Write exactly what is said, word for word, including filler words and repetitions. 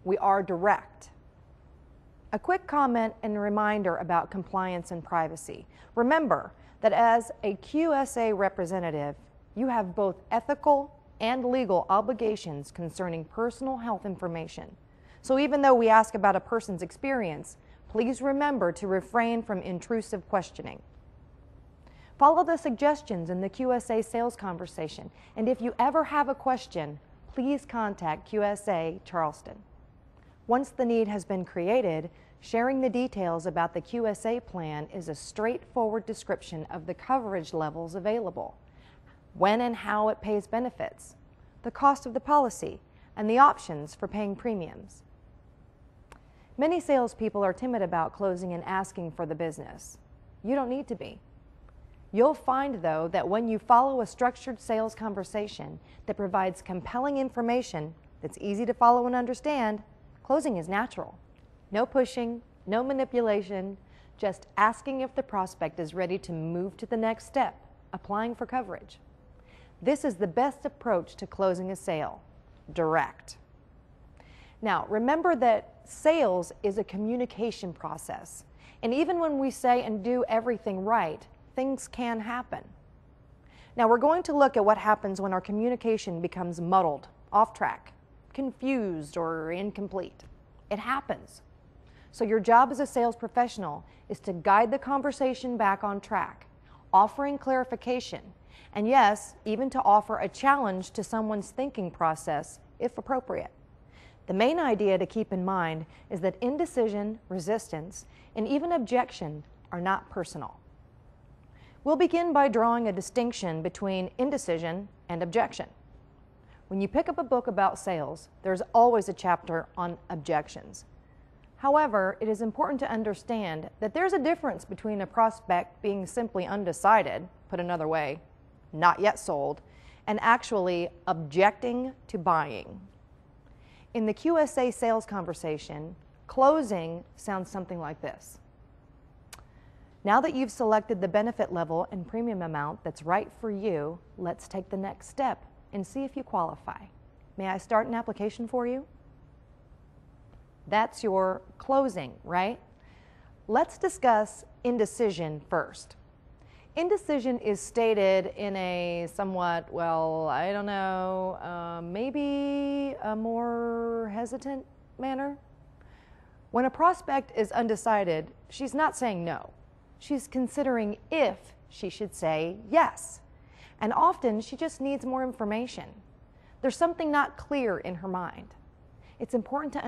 We are direct. A quick comment and reminder about compliance and privacy. Remember that as a Q S A representative, you have both ethical and legal obligations concerning personal health information. So even though we ask about a person's experience, please remember to refrain from intrusive questioning. Follow the suggestions in the Q S A sales conversation, and if you ever have a question, please contact Q S A Charleston. Once the need has been created, sharing the details about the Q S A plan is a straightforward description of the coverage levels available, when and how it pays benefits, the cost of the policy, and the options for paying premiums. Many salespeople are timid about closing and asking for the business. You don't need to be. You'll find, though, that when you follow a structured sales conversation that provides compelling information that's easy to follow and understand, closing is natural. No pushing, no manipulation, just asking if the prospect is ready to move to the next step, applying for coverage. This is the best approach to closing a sale, direct. Now, remember that sales is a communication process, and even when we say and do everything right, things can happen. Now, we're going to look at what happens when our communication becomes muddled, off track, confused, or incomplete. It happens. So your job as a sales professional is to guide the conversation back on track, offering clarification, and yes, even to offer a challenge to someone's thinking process if appropriate. The main idea to keep in mind is that indecision, resistance, and even objection are not personal. We'll begin by drawing a distinction between indecision and objection. When you pick up a book about sales, there's always a chapter on objections. However, it is important to understand that there's a difference between a prospect being simply undecided, put another way, not yet sold, and actually objecting to buying. In the Q S A sales conversation, closing sounds something like this. Now that you've selected the benefit level and premium amount that's right for you, let's take the next step and see if you qualify. May I start an application for you? That's your closing, right? Let's discuss indecision first. Indecision is stated in a somewhat, well, I don't know, uh, maybe a more hesitant manner. When a prospect is undecided, she's not saying no. She's considering if she should say yes. And often she just needs more information. There's something not clear in her mind. It's important to understand